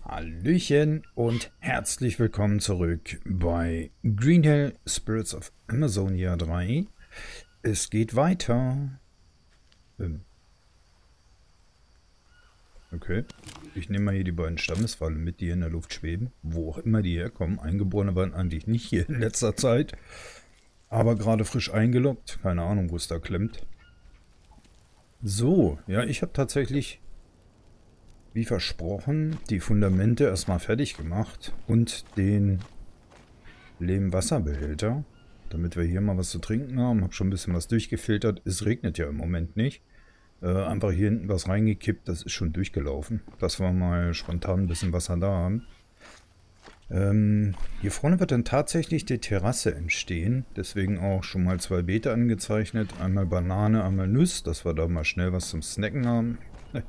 Hallöchen und herzlich willkommen zurück bei Greenhill Spirits of Amazonia 3. Es geht weiter. Okay. Ich nehme mal hier die beiden Stammeswale mit, die hier in der Luft schweben. Wo auch immer die herkommen. Eingeborene waren eigentlich nicht hier in letzter Zeit. Aber gerade frisch eingeloggt. Keine Ahnung, wo es da klemmt. So, ja, ich habe tatsächlich, wie versprochen, die Fundamente erstmal fertig gemacht und den Lehm-Wasserbehälter, damit wir hier mal was zu trinken haben. Habe schon ein bisschen was durchgefiltert. Es regnet ja im Moment nicht. Einfach hier hinten was reingekippt, das ist schon durchgelaufen. Dass wir mal spontan ein bisschen Wasser da haben. Hier vorne wird dann tatsächlich die Terrasse entstehen. Deswegen auch schon mal 2 Beete angezeichnet. Einmal Banane, einmal Nuss, dass wir da mal schnell was zum Snacken haben.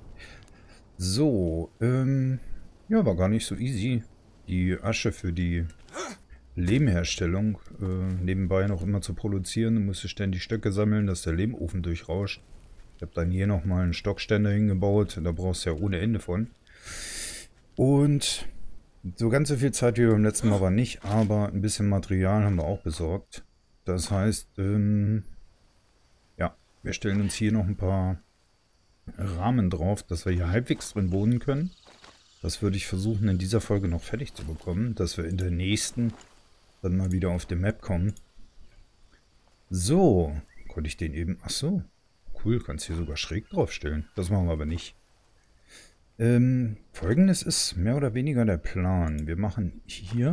So, ja, war gar nicht so easy, die Asche für die Lehmherstellung nebenbei noch immer zu produzieren. Du musst ständig Stöcke sammeln, dass der Lehmofen durchrauscht. Ich habe dann hier nochmal einen Stockständer hingebaut, da brauchst du ja ohne Ende von. Und so ganz so viel Zeit wie beim letzten Mal war nicht, aber ein bisschen Material haben wir auch besorgt. Das heißt, ja, wir stellen uns hier noch ein paar Rahmen drauf, dass wir hier halbwegs drin wohnen können. Das würde ich versuchen in dieser Folge noch fertig zu bekommen, dass wir in der nächsten dann mal wieder auf die Map kommen. So, konnte ich den eben... Ach so, cool, kannst hier sogar schräg draufstellen. Das machen wir aber nicht. Folgendes ist mehr oder weniger der Plan. Wir machen hier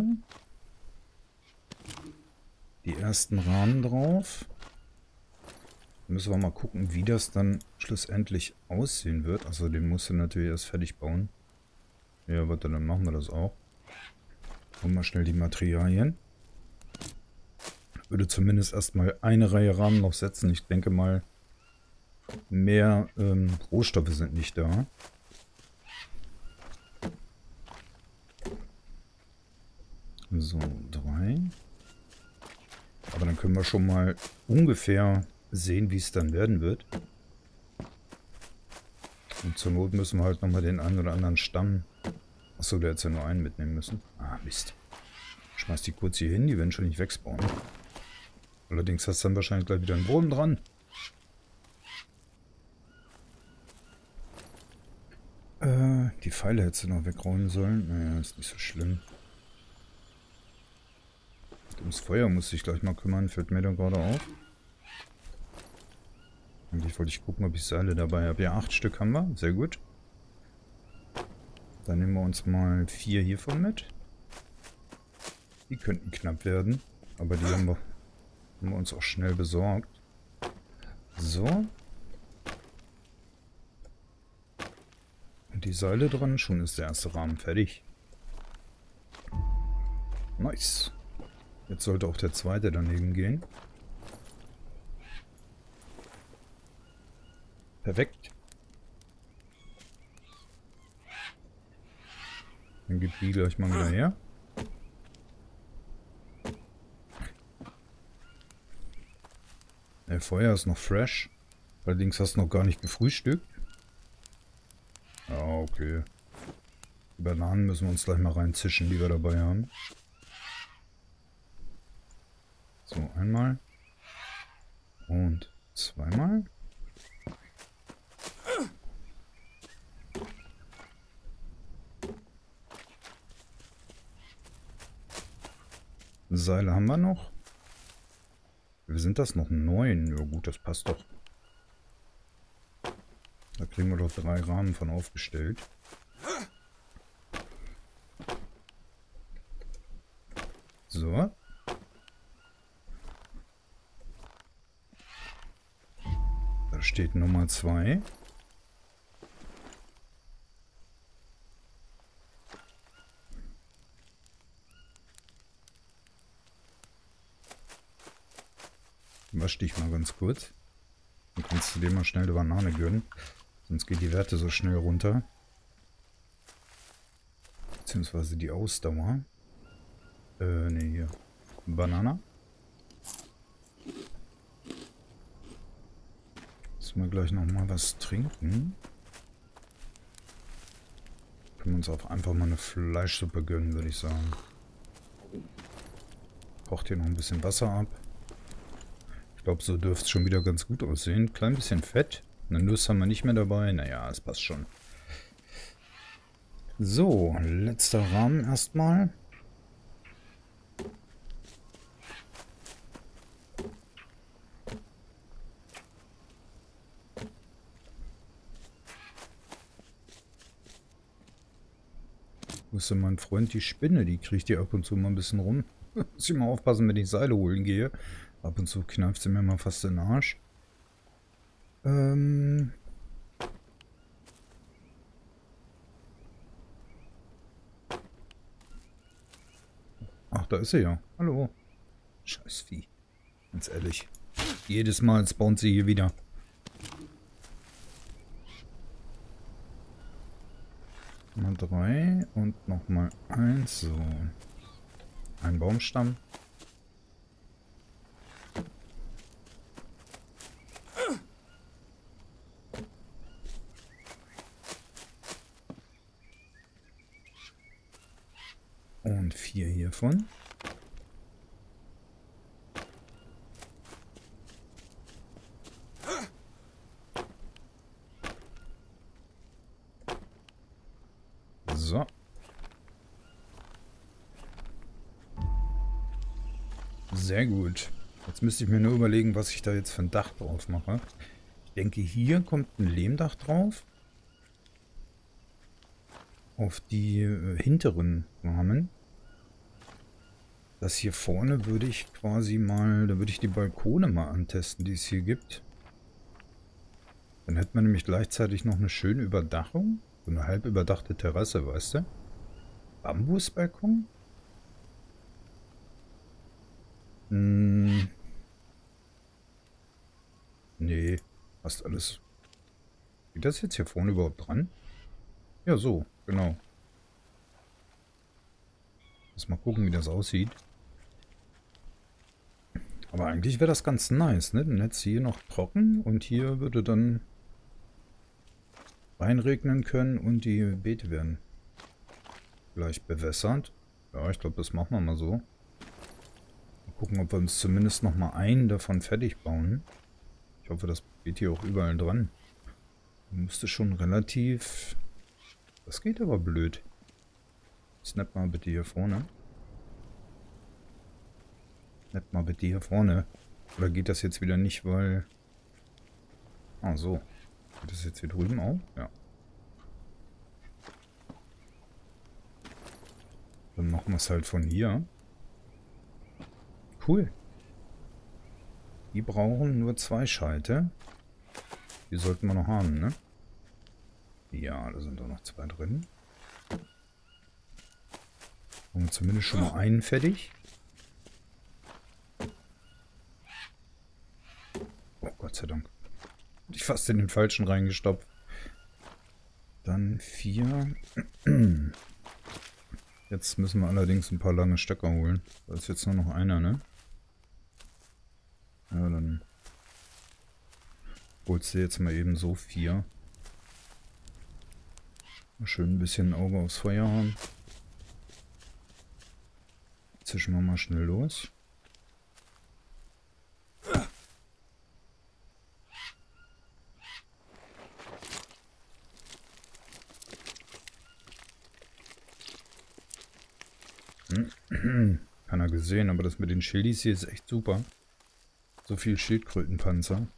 die ersten Rahmen drauf. Müssen wir mal gucken, wie das dann schlussendlich aussehen wird. Also den musst du natürlich erst fertig bauen. Ja, warte, dann machen wir das auch. Holen wir schnell die Materialien. Würde zumindest erstmal eine Reihe Rahmen noch setzen. Ich denke mal, mehr Rohstoffe sind nicht da. So, 3. Aber dann können wir schon mal ungefähr sehen, wie es dann werden wird. Und zur Not müssen wir halt nochmal den einen oder anderen Stamm... Achso, der hätte ja nur einen mitnehmen müssen. Ah, Mist. Schmeiß die kurz hier hin, die werden schon nicht wegspawnen. Allerdings hast du dann wahrscheinlich gleich wieder einen Boden dran. Die Pfeile hättest du noch wegräumen sollen. Naja, ist nicht so schlimm. Ums Feuer muss ich gleich mal kümmern, fällt mir da gerade auf. Eigentlich wollte ich gucken, ob ich Seile dabei habe. Ja, 8 Stück haben wir. Sehr gut. Dann nehmen wir uns mal 4 hiervon mit. Die könnten knapp werden. Aber die haben wir uns auch schnell besorgt. So. Und die Seile dran. Schon ist der erste Rahmen fertig. Nice. Jetzt sollte auch der zweite daneben gehen. Perfekt. Dann gibt die gleich mal wieder her. Der Feuer ist noch fresh. Allerdings hast du noch gar nicht gefrühstückt. Ja, okay. Die Bananen müssen wir uns gleich mal reinzischen, die wir dabei haben. So, einmal. Und zweimal. Seile haben wir noch. Wie sind das noch? 9. Ja gut, das passt doch. Da kriegen wir doch 3 Rahmen von aufgestellt. So. Da steht Nummer 2. Wasch dich mal ganz kurz. Dann kannst du dir mal schnell eine Banane gönnen. Sonst geht die Werte so schnell runter. Beziehungsweise die Ausdauer. Ne, hier. Banane. Müssen wir gleich noch mal was trinken. Können wir uns auch einfach mal eine Fleischsuppe gönnen, würde ich sagen. Kocht hier noch ein bisschen Wasser ab. Ich glaube, so dürfte es schon wieder ganz gut aussehen. Klein bisschen Fett. Eine Nuss haben wir nicht mehr dabei. Naja, es passt schon. So, letzter Rahmen erstmal. Wo ist denn mein Freund die Spinne? Die kriegt die ab und zu mal ein bisschen rum. Muss ich mal aufpassen, wenn ich Seile holen gehe. Ab und zu kneift sie mir mal fast in den Arsch. Ach, da ist sie ja. Hallo. Scheiß Vieh. Ganz ehrlich. Jedes Mal spawnt sie hier wieder. Mal 3 und nochmal 1. So. Ein Baumstamm. Und 4 hiervon. So. Sehr gut. Jetzt müsste ich mir nur überlegen, was ich da jetzt für ein Dach drauf mache. Ich denke, hier kommt ein Lehmdach drauf. Auf die hinteren Rahmen. Das hier vorne würde ich quasi mal, da würde ich die Balkone mal antesten, die es hier gibt. Dann hätte man nämlich gleichzeitig noch eine schöne Überdachung. So eine halb überdachte Terrasse, weißt du? Bambusbalkon? Nee, passt alles. Geht das jetzt hier vorne überhaupt dran? Ja, so, genau. Lass mal gucken, wie das aussieht. Aber eigentlich wäre das ganz nice, ne? Dann hättest du hier noch trocken und hier würde dann reinregnen können und die Beete werden gleich bewässert. Ja, ich glaube, das machen wir mal so. Mal gucken, ob wir uns zumindest noch mal einen davon fertig bauen. Ich hoffe, das geht hier auch überall dran. Müsste schon relativ... Das geht aber blöd. Snap mal bitte hier vorne. Snap mal bitte hier vorne. Oder geht das jetzt wieder nicht, weil... Ah, so. Geht das jetzt hier drüben auch? Ja. Dann machen wir es halt von hier. Cool. Die brauchen nur 2 Scheite. Die sollten wir noch haben, ne? Ja, da sind doch noch 2 drin. Haben wir zumindest schon mal einen fertig. Oh, Gott sei Dank. Hab ich fast in den falschen reingestopft. Dann 4. Jetzt müssen wir allerdings ein paar lange Stöcker holen. Da ist jetzt nur noch einer, ne? Ja, dann holst du jetzt mal eben so 4. Mal schön ein bisschen ein Auge aufs Feuer haben. Zischen wir mal schnell los. Keiner gesehen, aber das mit den Schildis hier ist echt super. So viel Schildkrötenpanzer,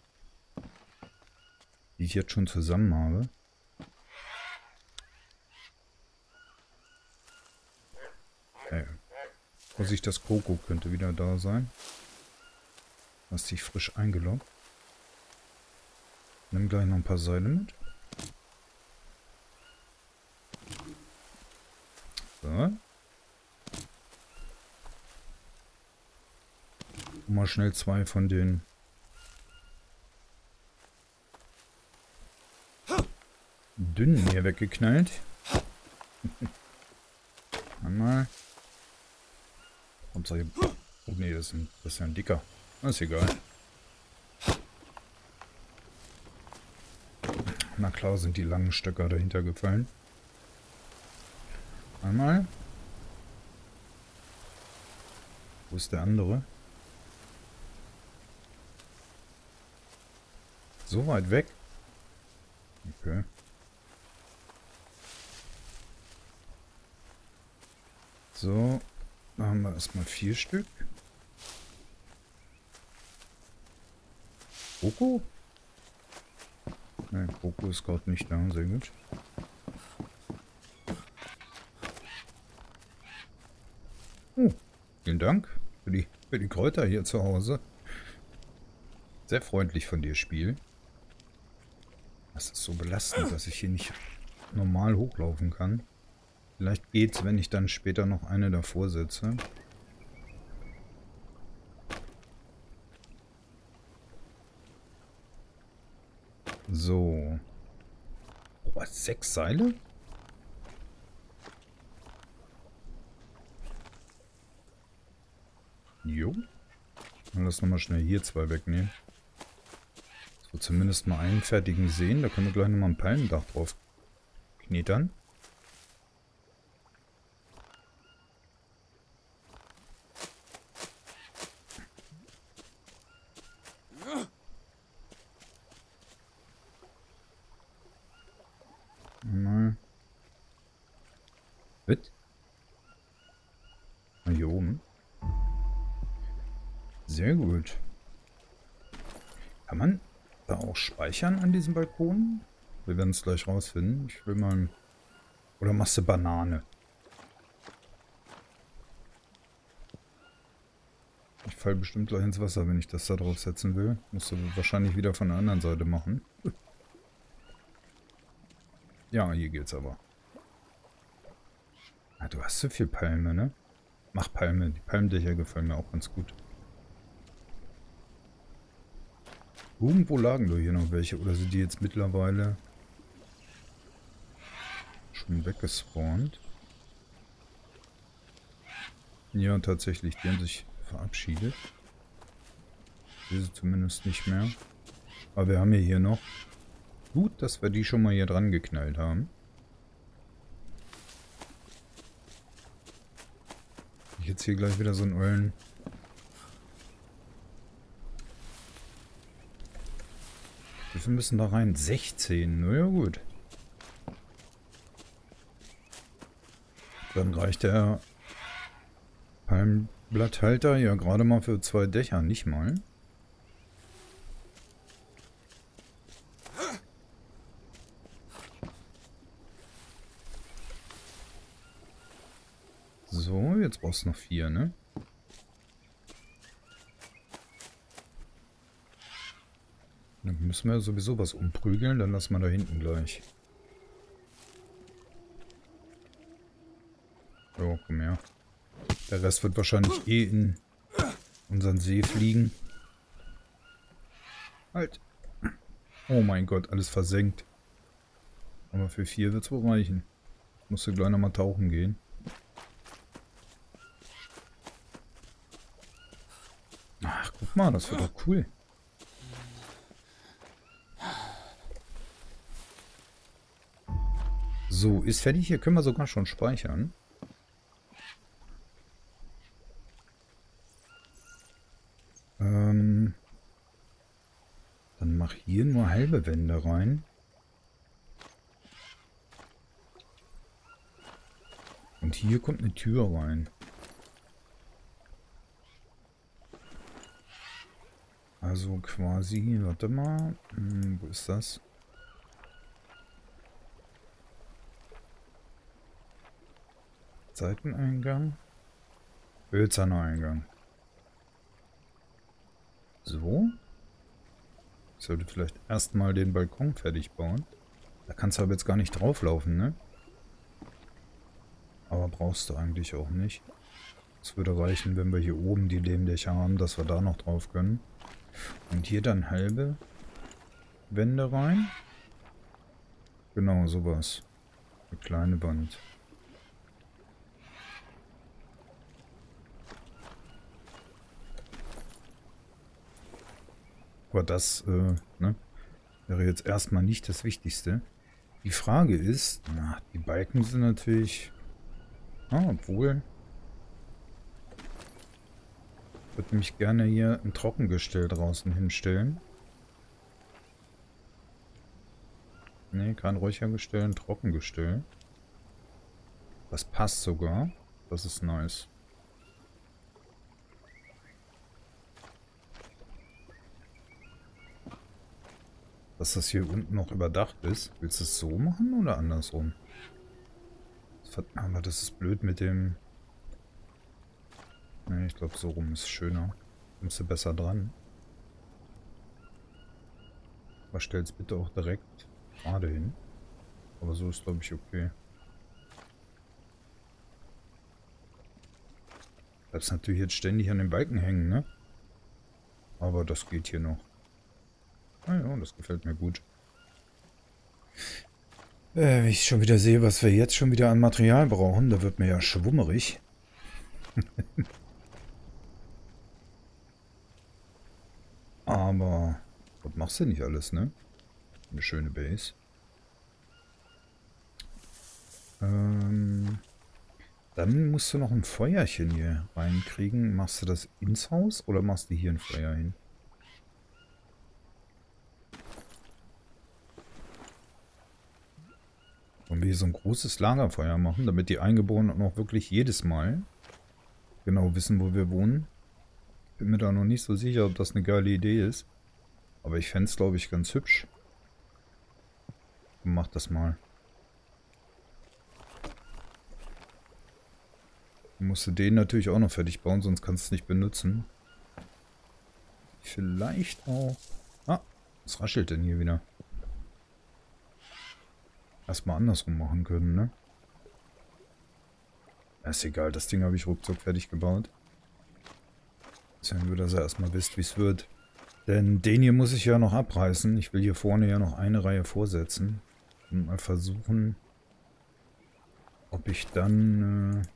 die ich jetzt schon zusammen habe. Okay. Vorsicht, das Kroko könnte wieder da sein. Hast dich frisch eingeloggt. Nimm gleich noch ein paar Seile mit. So. Mal schnell 2 von den dünnen hier weggeknallt. Einmal. Oh nee, das ist ja ein dicker. Das ist egal. Na klar sind die langen Stöcker dahinter gefallen. Einmal. Wo ist der andere? So weit weg? Okay. So, da haben wir erstmal 4 Stück. Coco? Nein, Coco ist gerade nicht da, sehr gut. Oh, vielen Dank für die Kräuter hier zu Hause. Sehr freundlich von dir, Spiel. Das ist so belastend, dass ich hier nicht normal hochlaufen kann. Vielleicht geht's, wenn ich dann später noch eine davor setze. So. Oh, 6 Seile? Jo. Dann lass nochmal schnell hier 2 wegnehmen. So, zumindest mal einen fertigen sehen. Da können wir gleich nochmal ein Palmendach drauf knetern. Mal. Mit? Mal hier oben. Sehr gut. Kann man da auch speichern an diesem Balkon? Wir werden es gleich rausfinden. Ich will mal... Oder machst du Banane? Ich falle bestimmt gleich ins Wasser, wenn ich das da drauf setzen will. Musst du wahrscheinlich wieder von der anderen Seite machen. Ja, hier geht's aber. Ah, du hast so viel Palme, ne? Mach Palme. Die Palmdächer gefallen mir auch ganz gut. Irgendwo lagen doch hier noch welche. Oder sind die jetzt mittlerweile schon weggespawnt? Ja, tatsächlich. Die haben sich verabschiedet. Diese zumindest nicht mehr. Aber wir haben ja hier noch. Gut, dass wir die schon mal hier dran geknallt haben. Jetzt hier gleich wieder so einen ollen. Wie viel müssen da rein? 16. Na ja, gut. Dann reicht der Palmblatthalter ja gerade mal für 2 Dächer, nicht mal. So, jetzt brauchst du noch 4, ne? Dann müssen wir sowieso was umprügeln, dann lassen wir da hinten gleich. Jo, komm her. Der Rest wird wahrscheinlich eh in unseren See fliegen. Halt. Oh mein Gott, alles versenkt. Aber für 4 wird es wohl reichen. Musst du gleich nochmal tauchen gehen. Ach, guck mal, das wird doch cool. So, ist fertig. Hier können wir sogar schon speichern. Dann mach hier nur halbe Wände rein. Und hier kommt eine Tür rein. Also quasi, warte mal, wo ist das? Seiteneingang. Hölzerner Eingang. So. Ich sollte vielleicht erstmal den Balkon fertig bauen. Da kannst du aber jetzt gar nicht drauflaufen, ne? Aber brauchst du eigentlich auch nicht. Es würde reichen, wenn wir hier oben die Lehmdächer haben, dass wir da noch drauf können. Und hier dann halbe Wände rein. Genau, sowas. Eine kleine Wand. Aber das ne, wäre jetzt erstmal nicht das Wichtigste. Die Frage ist, na, die Balken sind natürlich Ah, obwohl. Ich würde mich gerne hier ein Trockengestell draußen hinstellen. Nee, kein Räuchergestell, ein Trockengestell. Das passt sogar. Das ist nice. Dass das hier unten noch überdacht ist. Willst du es so machen oder andersrum? Aber das ist blöd mit dem... Nee, ich glaube so rum ist schöner. Kommst du besser dran. Aber stell es bitte auch direkt gerade hin. Aber so ist glaube ich okay. Bleibst natürlich jetzt ständig an den Balken hängen, ne? Aber das geht hier noch. Ah ja, das gefällt mir gut. Wenn ich schon wieder sehe, was wir jetzt schon wieder an Material brauchen, da wird mir ja schwummerig. Aber was machst du nicht alles, ne? Eine schöne Base. Dann musst du noch ein Feuerchen hier reinkriegen. Machst du das ins Haus oder machst du hier ein Feuer hin? Wollen wir hier so ein großes Lagerfeuer machen, damit die Eingeborenen auch wirklich jedes Mal genau wissen, wo wir wohnen? Bin mir da noch nicht so sicher, ob das eine geile Idee ist. Aber ich fände es, glaube ich, ganz hübsch. Mach das mal. Du musst den natürlich auch noch fertig bauen, sonst kannst du es nicht benutzen. Vielleicht auch... Ah, was raschelt denn hier wieder? Erstmal andersrum machen können, ne? Ist egal, das Ding habe ich ruckzuck fertig gebaut. Jetzt nur, dass ihr erstmal wisst, wie es wird. Denn den hier muss ich ja noch abreißen. Ich will hier vorne ja noch eine Reihe vorsetzen. Und mal versuchen, ob ich dann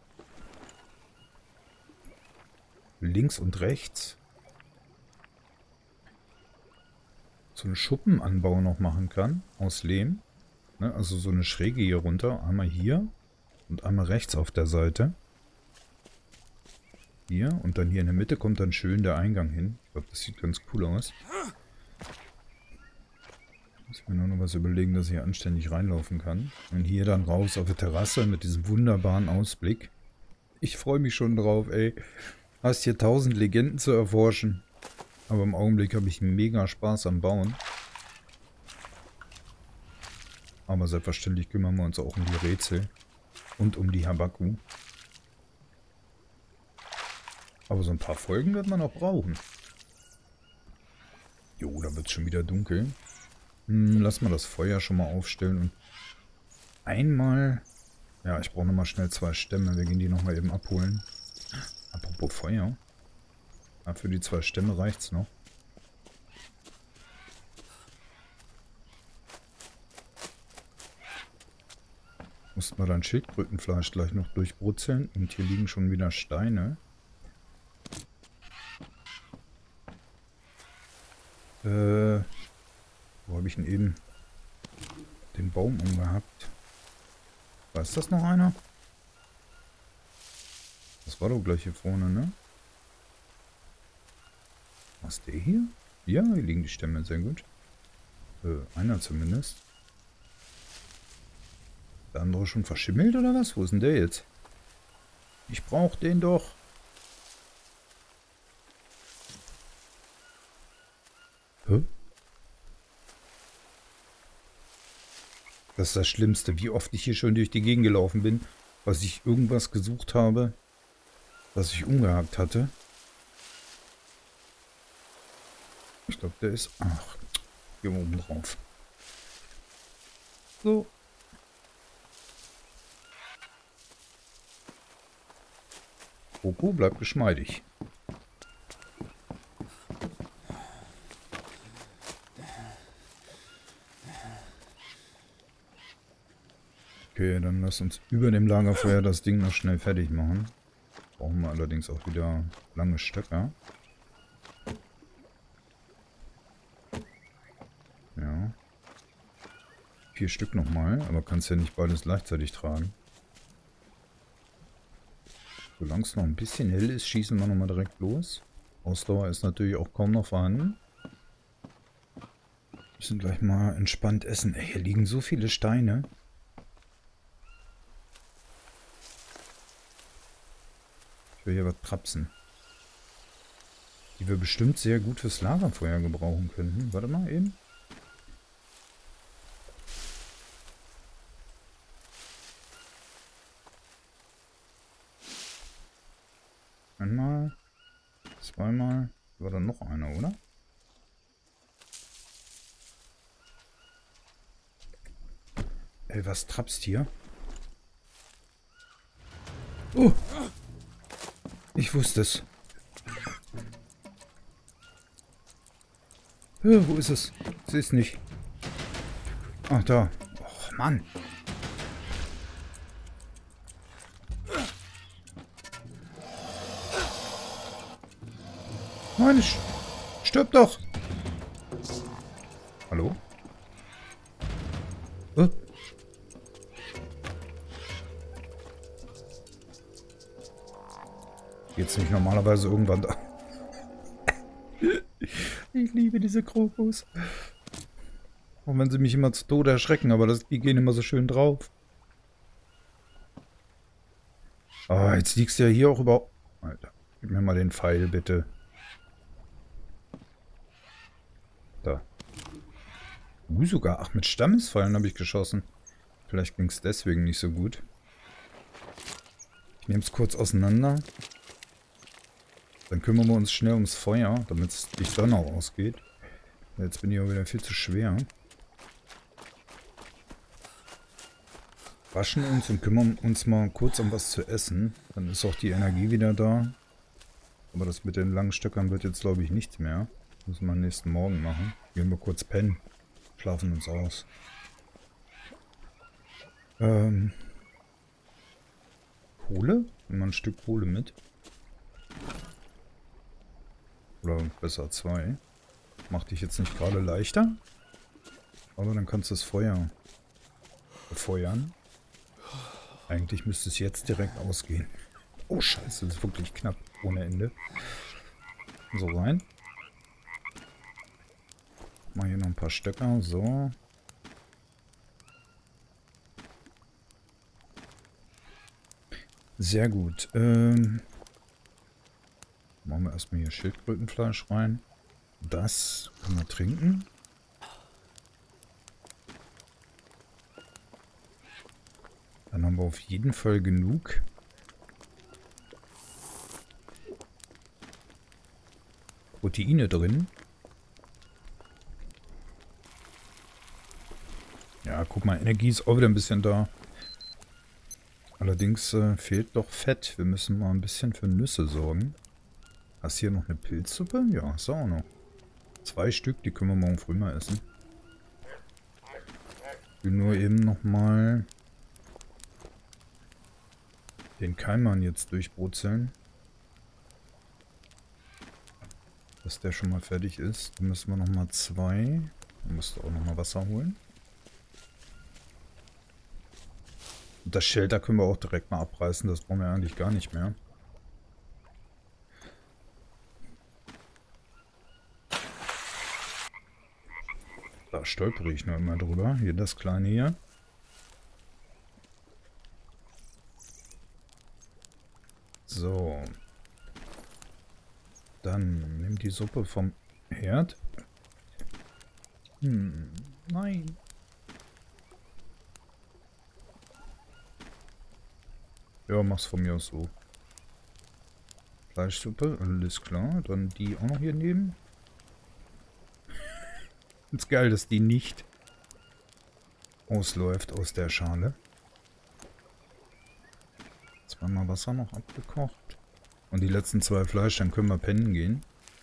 links und rechts so einen Schuppenanbau noch machen kann aus Lehm. Ne, also so eine Schräge hier runter. Einmal hier und einmal rechts auf der Seite. Hier und dann hier in der Mitte kommt dann schön der Eingang hin. Ich glaube, das sieht ganz cool aus. Muss mir nur noch was überlegen, dass ich hier anständig reinlaufen kann. Und hier dann raus auf die Terrasse mit diesem wunderbaren Ausblick. Ich freue mich schon drauf, ey. Hast hier 1000 Legenden zu erforschen. Aber im Augenblick habe ich mega Spaß am Bauen. Aber selbstverständlich kümmern wir uns auch um die Rätsel. Und um die Habaku. Aber so ein paar Folgen wird man auch brauchen. Jo, da wird es schon wieder dunkel. Lass mal das Feuer schon mal aufstellen. Und einmal... Ja, ich brauche nochmal schnell 2 Stämme. Wir gehen die nochmal eben abholen. Apropos Feuer. Ja, für die 2 Stämme reicht es noch. Mussten wir dann Schildkrötenfleisch gleich noch durchbrutzeln. Und hier liegen schon wieder Steine. Wo habe ich denn eben den Baum umgehabt? Ist das noch einer? Das war doch gleich hier vorne, ne? Was, der hier? Ja, hier liegen die Stämme, sehr gut. Einer zumindest. Der andere schon verschimmelt oder was? Wo ist denn der jetzt? Ich brauche den doch. Hä? Das ist das Schlimmste, wie oft ich hier schon durch die Gegend gelaufen bin, was ich irgendwas gesucht habe, was ich umgehakt hatte. Ich glaube, der ist... Ach, hier oben drauf. So. Popo bleibt geschmeidig. Okay, dann lass uns über dem Lagerfeuer das Ding noch schnell fertig machen. Brauchen wir allerdings auch wieder lange Stöcker. Ja. 4 Stück nochmal, aber kannst ja nicht beides gleichzeitig tragen. Solange es noch ein bisschen hell ist, schießen wir nochmal direkt los. Ausdauer ist natürlich auch kaum noch vorhanden. Müssen gleich mal entspannt essen. Ey, hier liegen so viele Steine. Ich will hier was trapsen. Die wir bestimmt sehr gut fürs Lagerfeuer gebrauchen könnten. Warte mal eben. Einmal. Zweimal. War dann noch einer, oder? Ey, was trapst hier? Oh! Ich wusste es. Wo ist es? Ich sehe es nicht. Ach, da. Och, Mann. Nein, stirb doch. Hallo? Geht's nicht normalerweise irgendwann da? Ich liebe diese Krokus. Auch wenn sie mich immer zu Tode erschrecken, aber die gehen immer so schön drauf. Ah, jetzt liegst du ja hier auch überhaupt... Alter, gib mir mal den Pfeil, bitte. Da. Sogar. Ach, mit Stammespfeilen habe ich geschossen. Vielleicht ging es deswegen nicht so gut. Ich nehme es kurz auseinander. Dann kümmern wir uns schnell ums Feuer, damit es die Sonne auch ausgeht. Jetzt bin ich auch wieder viel zu schwer. Waschen uns und kümmern uns mal kurz um was zu essen. Dann ist auch die Energie wieder da. Aber das mit den langen Stöckern wird jetzt, glaube ich, nichts mehr. Müssen wir am nächsten Morgen machen. Gehen wir kurz pennen. Schlafen uns aus. Kohle? Nehmen wir ein Stück Kohle mit. Oder besser 2. Macht dich jetzt nicht gerade leichter. Aber dann kannst du das Feuer befeuern. Eigentlich müsste es jetzt direkt ausgehen. Oh Scheiße, das ist wirklich knapp. Ohne Ende. So rein. Mal hier noch ein paar Stöcker. So. Sehr gut. Machen wir erstmal hier Schildkrötenfleisch rein. Das können wir trinken. Dann haben wir auf jeden Fall genug. Proteine drin. Ja, guck mal, Energie ist auch wieder ein bisschen da. Allerdings fehlt doch Fett. Wir müssen mal ein bisschen für Nüsse sorgen. Hast du hier noch eine Pilzsuppe? Ja, ist auch noch. 2 Stück, die können wir morgen früh mal essen. Ich will nur eben nochmal den Keimann jetzt durchbrutzeln. Dass der schon mal fertig ist. Dann müssen wir nochmal 2. Dann musst du auch nochmal Wasser holen. Und das Shelter können wir auch direkt mal abreißen. Das brauchen wir eigentlich gar nicht mehr. Da stolpere ich nur immer drüber. Hier das kleine hier. So. Dann nimm die Suppe vom Herd. Nein. Ja, mach's von mir aus so. Fleischsuppe, alles klar. Dann die auch noch hier nehmen. Ist geil, dass die nicht ausläuft aus der Schale. Zweimal Wasser noch abgekocht. Und die letzten 2 Fleisch, dann können wir pennen gehen.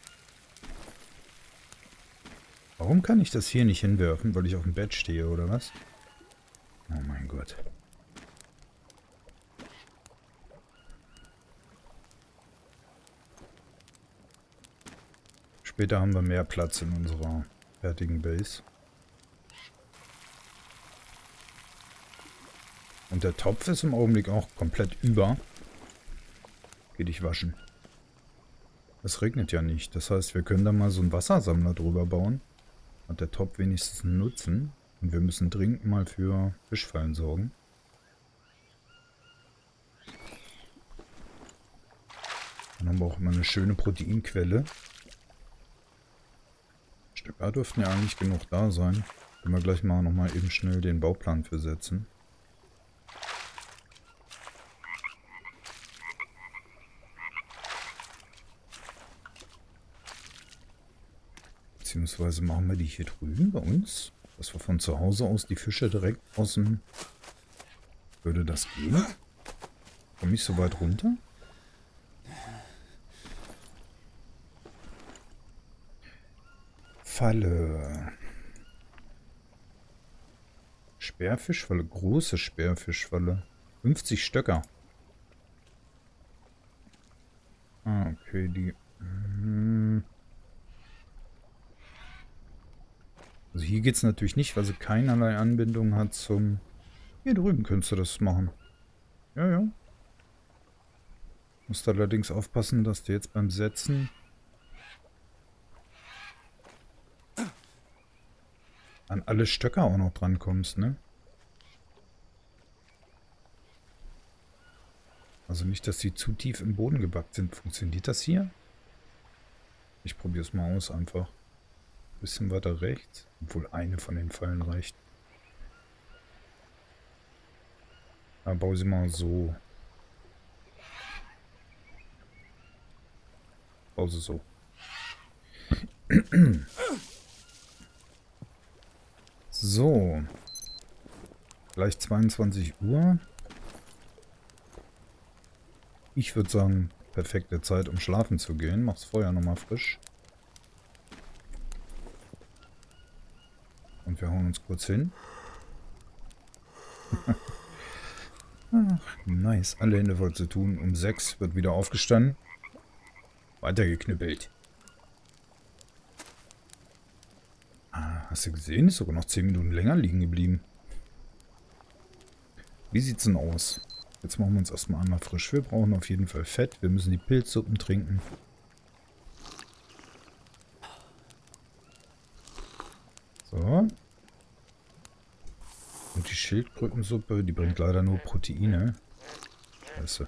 Warum kann ich das hier nicht hinwerfen? Weil ich auf dem Bett stehe, oder was? Oh mein Gott. Später haben wir mehr Platz in unserer fertigen Base. Und der Topf ist im Augenblick auch komplett über. Geh dich waschen. Es regnet ja nicht. Das heißt, wir können da mal so einen Wassersammler drüber bauen. Hat der Topf wenigstens einen Nutzen. Und wir müssen dringend mal für Fischfallen sorgen. Dann haben wir auch immer eine schöne Proteinquelle. Stöcker dürften ja eigentlich genug da sein. Können wir gleich mal nochmal eben schnell den Bauplan für setzen. Beziehungsweise machen wir die hier drüben bei uns. Dass wir von zu Hause aus die Fische direkt aus dem... Würde das gehen? Komme ich so weit runter? Falle. Sperrfischfalle. Große Sperrfischfalle. 50 Stöcker. Ah, okay, die... Also hier geht es natürlich nicht, weil sie keinerlei Anbindung hat zum... Hier drüben könntest du das machen. Ja, ja. Musst allerdings aufpassen, dass du jetzt beim Setzen... an alle Stöcker auch noch dran kommst, ne? Also nicht, dass die zu tief im Boden gebackt sind. Funktioniert das hier? Ich probiere es mal aus einfach. Bisschen weiter rechts. Obwohl eine von den Fallen reicht. Aber baue sie mal so. Baue sie so. So. Gleich 22 Uhr. Ich würde sagen, perfekte Zeit, um schlafen zu gehen. Mach's Feuer nochmal frisch. Und wir hauen uns kurz hin. Ach, nice. Alle Hände voll zu tun. Um 6 wird wieder aufgestanden. Weitergeknüppelt. Ah, hast du gesehen? Ist sogar noch 10 Minuten länger liegen geblieben. Wie sieht's denn aus? Jetzt machen wir uns erstmal einmal frisch. Wir brauchen auf jeden Fall Fett. Wir müssen die Pilzsuppen trinken. So. Und die Schildkrötensuppe, die bringt leider nur Proteine. Scheiße.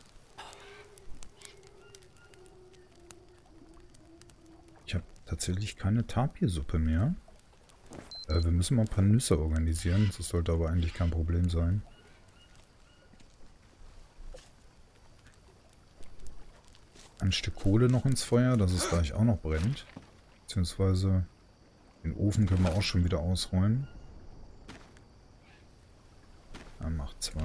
Ich habe tatsächlich keine Tapirsuppe mehr. Wir müssen mal ein paar Nüsse organisieren. Das sollte aber eigentlich kein Problem sein. Ein Stück Kohle noch ins Feuer, dass es gleich auch noch brennt. Beziehungsweise den Ofen können wir auch schon wieder ausräumen. Er macht 2.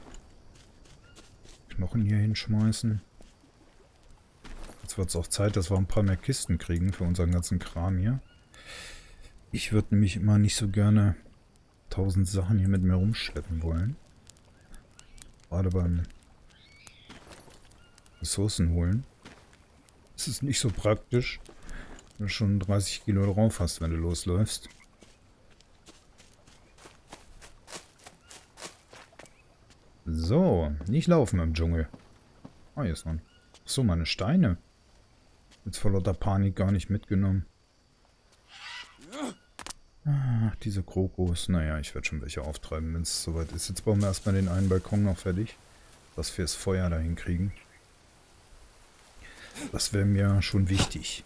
Knochen hier hinschmeißen. Jetzt wird es auch Zeit, dass wir ein paar mehr Kisten kriegen für unseren ganzen Kram hier. Ich würde nämlich immer nicht so gerne 1000 Sachen hier mit mir rumschleppen wollen. Gerade beim Ressourcen holen. Es ist nicht so praktisch, wenn du schon 30 Kilo drauf hast, wenn du losläufst. So, nicht laufen im Dschungel. Ah, hier ist noch ein... Achso, meine Steine. Jetzt vor lauter Panik gar nicht mitgenommen. Ach, diese Krokos. Naja, ich werde schon welche auftreiben, wenn es soweit ist. Jetzt bauen wir erstmal den einen Balkon noch fertig. Dass wir das Feuer dahin kriegen. Das wäre mir schon wichtig.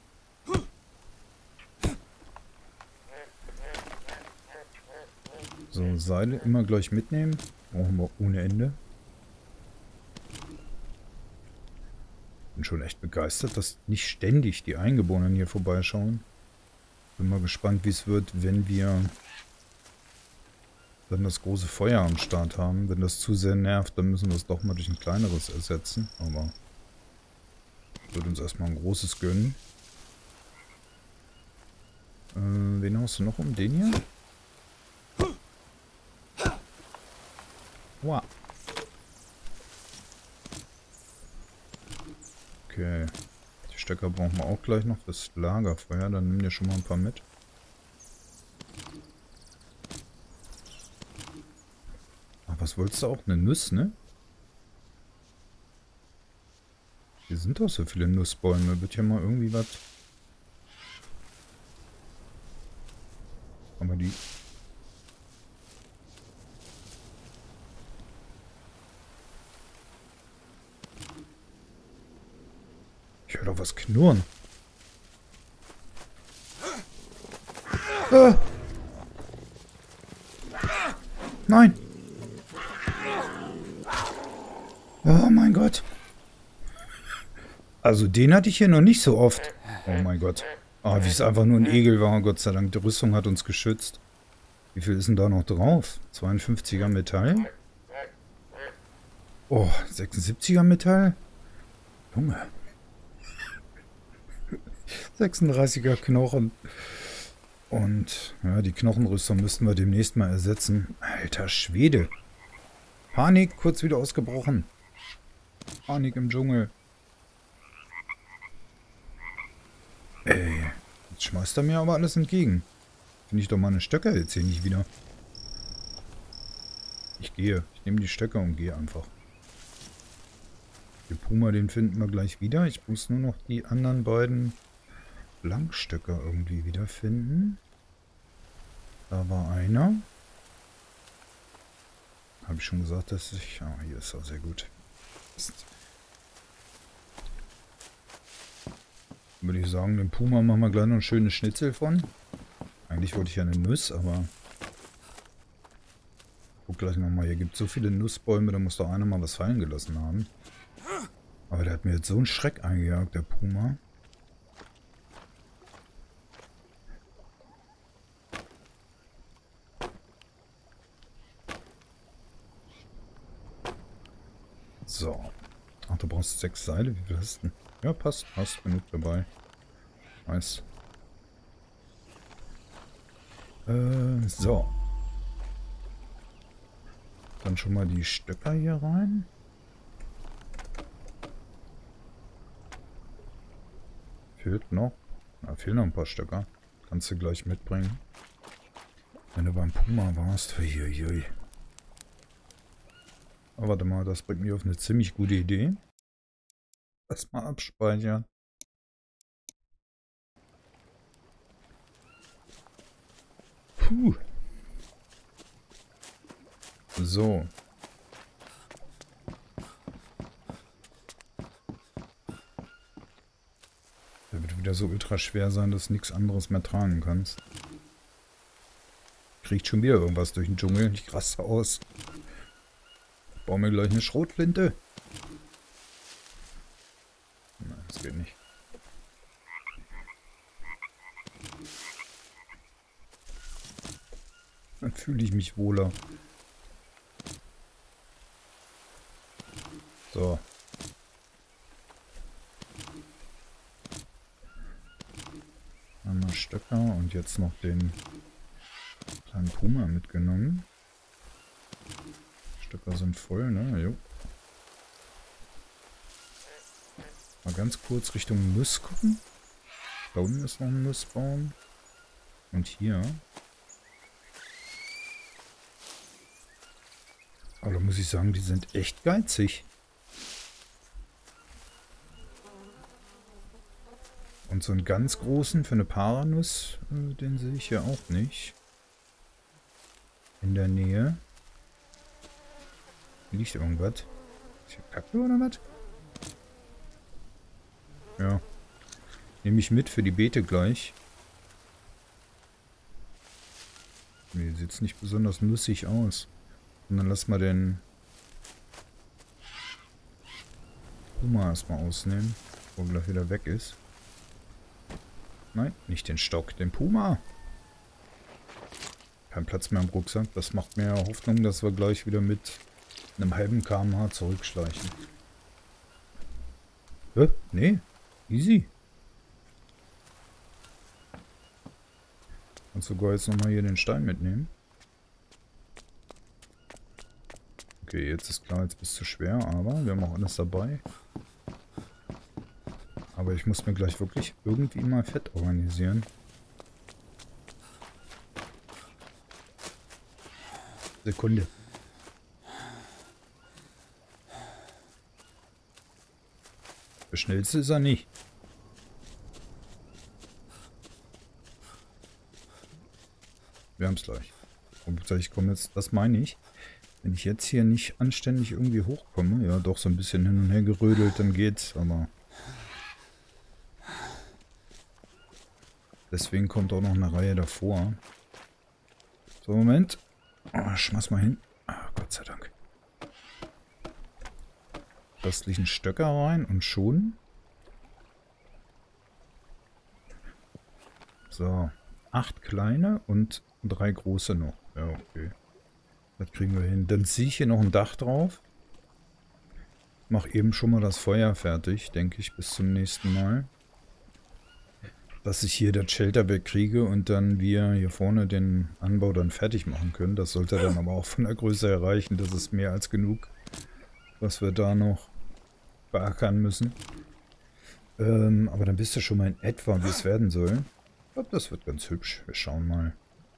So, Seile immer gleich mitnehmen. Brauchen wir ohne Ende. Bin schon echt begeistert, dass nicht ständig die Eingeborenen hier vorbeischauen. Bin mal gespannt, wie es wird, wenn wir dann das große Feuer am Start haben. Wenn das zu sehr nervt, dann müssen wir es doch mal durch ein kleineres ersetzen. Aber wird uns erstmal ein großes gönnen. Wen hast du noch um den hier? Wow. Okay. Die Stecker brauchen wir auch gleich noch fürs Lagerfeuer. Dann nimm dir schon mal ein paar mit. Ach, was wolltest du auch? Eine Nuss, ne? sind doch so viele Nussbäume. Wird ja mal irgendwie was. Aber die... Ich höre doch was knurren. Ah! Nein! Oh mein Gott. Also den hatte ich hier noch nicht so oft. Oh mein Gott. Ah, wie es einfach nur ein Egel war. Gott sei Dank, die Rüstung hat uns geschützt. Wie viel ist denn da noch drauf? 52er Metall? Oh, 76er Metall? Junge. 36er Knochen. Und ja, die Knochenrüstung müssten wir demnächst mal ersetzen. Alter Schwede. Panik, kurz wieder ausgebrochen. Panik im Dschungel. Ey, jetzt schmeißt er mir aber alles entgegen. Finde ich doch meine Stöcke jetzt hier nicht wieder. Ich gehe. Ich nehme die Stöcke und gehe einfach. Den Puma, den finden wir gleich wieder. Ich muss nur noch die anderen beiden Blankstöcke irgendwie wiederfinden. Da war einer. Habe ich schon gesagt, dass ich... Ah, hier ist er, sehr gut. Würde ich sagen, den Puma machen wir gleich noch ein schönes Schnitzel von. Eigentlich wollte ich ja eine Nuss, aber... Guck gleich nochmal, hier gibt es so viele Nussbäume, da muss doch einer mal was fallen gelassen haben. Aber der hat mir jetzt so einen Schreck eingejagt, der Puma. So. Ach, du brauchst 6 Seile. Wie viel hast du denn? Ja, passt. Hast genug dabei. Nice. So. Dann schon mal die Stöcker hier rein. Fehlt noch. Da fehlen noch ein paar Stöcker. Kannst du gleich mitbringen. Wenn du beim Puma warst. Huiuiui. Aber warte mal, das bringt mich auf eine ziemlich gute Idee. Lass mal abspeichern. Puh. So. Der wird wieder so ultra schwer sein, dass du nichts anderes mehr tragen kannst. Kriegt schon wieder irgendwas durch den Dschungel. Ich raste aus. Baue mir gleich eine Schrotflinte. Nein, das geht nicht. Dann fühle ich mich wohler. So. Einmal Stöcker und jetzt noch den kleinen Puma mitgenommen. Stöcker sind voll, ne? Jo. Mal ganz kurz Richtung Nuss gucken. Da unten ist noch ein Nussbaum. Und hier. Aber da muss ich sagen, die sind echt geizig. Und so einen ganz großen für eine Paranuss, den sehe ich hier auch nicht. In der Nähe. Liegt irgendwas? Ist hier Kacke oder was? Ja. Nehme ich mit für die Beete gleich. Nee, sieht nicht besonders nussig aus. Und dann lass mal den Puma erstmal ausnehmen, wo er gleich wieder weg ist. Nein, nicht den Stock, den Puma. Kein Platz mehr im Rucksack. Das macht mir Hoffnung, dass wir gleich wieder mit einem halben km/h zurückschleichen. Hä? Nee, easy. Kannst sogar jetzt nochmal hier den Stein mitnehmen. Okay, jetzt ist klar, jetzt bist du schwer, aber wir haben auch alles dabei. Aber ich muss mir gleich wirklich irgendwie mal Fett organisieren. Sekunde. Der schnellste ist er nicht. Wir haben es gleich. Und ich komme jetzt, das meine ich. Wenn ich jetzt hier nicht anständig irgendwie hochkomme, ja doch so ein bisschen hin und her gerödelt, dann geht's, aber... Deswegen kommt auch noch eine Reihe davor. So, Moment. Oh, schmeiß mal hin. Ah, Gott sei Dank. Restlichen Stöcker rein und schon. So. 8 kleine und 3 große noch. Ja, okay. Das kriegen wir hin. Dann ziehe ich hier noch ein Dach drauf. Mach eben schon mal das Feuer fertig, denke ich, bis zum nächsten Mal. Dass ich hier das Shelter wegkriege und dann wir hier vorne den Anbau dann fertig machen können. Das sollte dann aber auch von der Größe erreichen. Das ist mehr als genug, was wir da noch beackern müssen. Aber dann wisst ihr schon mal in etwa, wie es werden soll. Ich glaube, das wird ganz hübsch. Wir schauen mal.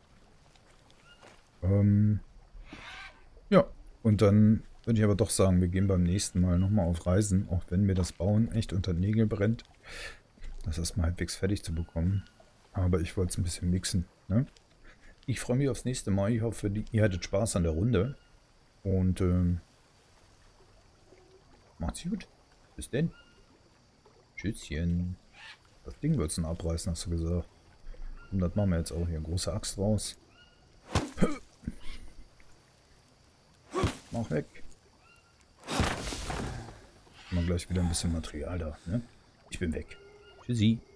Ja, und dann würde ich aber doch sagen, wir gehen beim nächsten Mal nochmal auf Reisen, auch wenn mir das Bauen echt unter den Nägeln brennt. Das erstmal halbwegs fertig zu bekommen. Aber ich wollte es ein bisschen mixen. Ne? Ich freue mich aufs nächste Mal. Ich hoffe, ihr hattet Spaß an der Runde. Und macht's gut. Bis denn. Tschüsschen. Das Ding wird's dann abreißen, hast du gesagt. Und das machen wir jetzt auch hier. Große Axt raus. Mach weg. Mal gleich wieder ein bisschen Material da. Ne? Ich bin weg. Tschüssi.